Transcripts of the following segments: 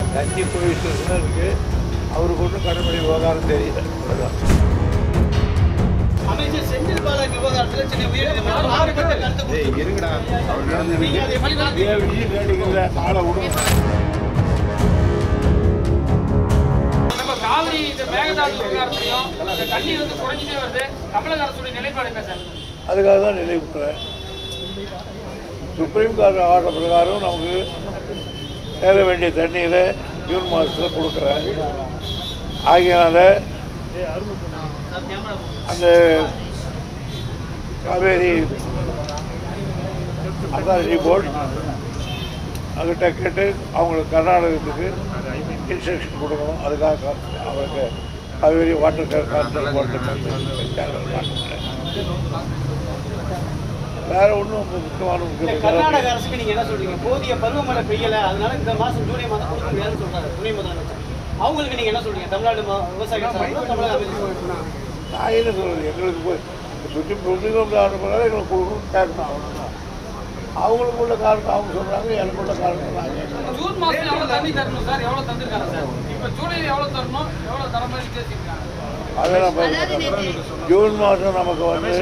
தண்ணி போயிட்டு இருக்கு. அவருக்கு ஒன்றும் கடைமடை விவகாரம் தெரியல. அவ்வளோதான். அமைச்சர் செந்தில் பாலாஜி விவகாரத்தில் சென்னை உயர்நீதிமன்றம் மாறுபட்ட கருத்து இருங்கடா கேட்டீங்கல்ல ஆளை விடுங்க. நம்ம காவிரி மேகதாது விவகாரத்திலையும் தண்ணீர் வந்து குறைஞ்சிட்டே வருது. தமிழக அரசுடைய நிலைப்பாடு என்ன சார்? அதுக்காக தான் நிலைவிட்டுறேன். சுப்ரீம் கோர்ட் ஆர்டர் பிரகாரம் நமக்கு சேர வேண்டிய தண்ணீரை ஜூன் மாதத்தில் கொடுக்குறேன். ஆகியனால அந்த காவேரி அத்தாரிட்டி போர்டு அவர்கிட்ட கேட்டு அவங்களுக்கு கர்நாடகத்துக்கு இன்ஸ்ட்ரக்ஷன் கொடுக்கணும். அதுக்காக அவருக்கு காவேரி வாட்டர் கான்ட்ராக்ட் போர்டு வேற ஒன்றும் முக்கியமான கர்நாடக அரசுக்கு நீங்க என்ன சொல்றீங்க? போதிய பருவமழை பெய்யல, அதனால இந்த மாசம் ஜூலை மாதம் கொடுக்க முடியாதுன்னு சொல்றாரு துணை முதலமைச்சர். அவங்களுக்கு நீங்க என்ன சொல்றீங்க? தமிழ்நாடு விவசாயிகள் சார்பில் தமிழக அமைச்சர் நான் என்ன சொல்றது, எங்களுக்கு போய் சுற்றி ஆர்டர் பண்ணாலும் எங்களுக்கு கொடுக்கணும்னு கேட்கணும். அவ்வளோதான். அவங்களுக்கு உள்ள காரணம் அவங்க சொல்றாங்க, எனக்கு உள்ள காரணம் நாங்கள். ஜூன் மாதம் எவ்வளோ தண்ணி தரணும் சார்? எவ்வளோ தந்துருக்காங்க சார்? இப்போ ஜூலையில் எவ்வளோ தரணும், எவ்வளோ தர மாதிரி பேசியிருக்காங்க? அதெல்லாம் பார்த்து ஜூன் மாதம் நமக்கு வந்து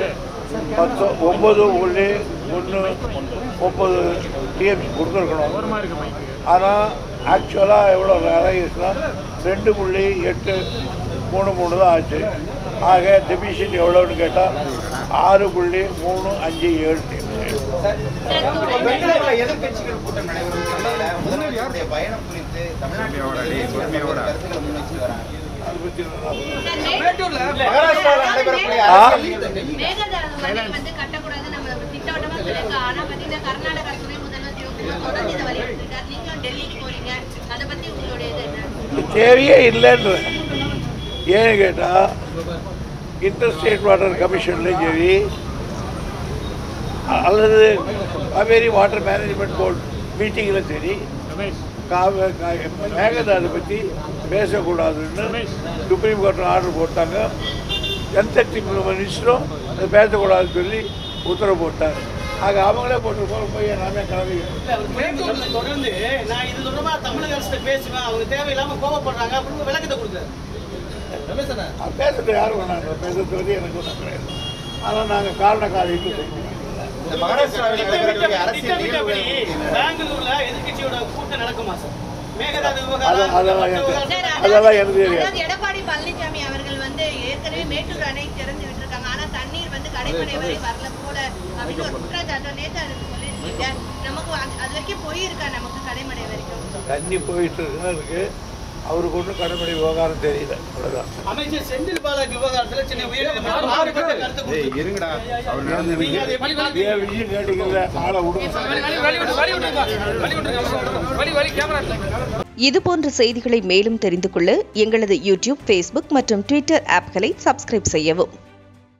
9.1 டிஎம்சி கொடுத்துருக்கணும். ஆனால் ஆக்சுவலாக எவ்வளோ இறங்கிச்சுன்னா 2.833 தான் ஆச்சு. ஆக டெபிசிட் எவ்வளோன்னு கேட்டால் 6.357 டிஎம்சி. எதிர்கட்சிகள் கூட்டம் நடைபெறும் முதலமைச்சருடைய பயணம் குறித்து தமிழ்நாட்டோட கருத்துக்களை முன்வச்சு வராங்க. தேவையே இல்லைன்ற ஏன்னு கேட்டால் இன்டர்ஸ்டேட் வாட்டர் கமிஷன்லையும் சரி அல்லது காவேரி வாட்டர் மேனேஜ்மெண்ட் போர்டு மீட்டிங்கில் சரி மேகதாது பற்றி பேசக்கூடாதுன்னு சுப்ரீம் கோர்ட் ஆர்டர் போட்டாங்க. ஜல்சக்தி மினிஸ்டரும் அதை பேசக்கூடாதுன்னு சொல்லி உத்தரவு போட்டார். ஆக அவங்களே போட்டு போய் நாமே கிளம்பி தொடர்ந்து நான் இது தொடர்பா தமிழக அரசு பேசுவேன், அவங்க தேவையில்லாம கோபப்படுறாங்க அப்படின்னு விளக்கத்தை கொடுக்குறேன். பேசுறது யாரும் வேணாங்க, பேசுறது வந்து எனக்கு ஒன்றும் கிடையாது. ஆனால் நாங்கள் காரண காரியத்தை செய்வோம். பெங்களூர்ல எதிர்கட்சியோட கூட்டம் நடக்குமா சார்? அதெல்லாம் எனக்கு தெரியாது. எடப்பாடி பழனிசாமி அவர்கள் வந்து ஏற்கனவே மேட்டூர் அணை திறந்து விட்டுருக்காங்க, ஆனா தண்ணீர் வந்து கடைமடை வரை வரல போல அப்படின்னு ஒரு குற்றச்சாட்டு நேற்று சொல்லியிருக்கீங்க. நமக்கு அது வரைக்கும் போயிருக்கா? நமக்கு கடைமடை வரைக்கும் தண்ணி போயிட்டு இருக்கு. அவருக்கு ஒன்றும் கடைமடை விவகாரம் தெரியல. அவ்வளோதான். அமைச்சர் செந்தில் பாலாஜி விவகாரத்தில் சென்னை உயர்நீதிமன்றம் மாறுபட்ட கருத்து இருங்கடா கேட்டீங்கல்ல ஆளை விடுங்க. இதுபோன்ற செய்திகளை மேலும் தெரிந்து கொள்ள எங்களது யூடியூப், ஃபேஸ்புக் மற்றும் ட்விட்டர் ஆப்களை சப்ஸ்கிரைப் செய்யவும்.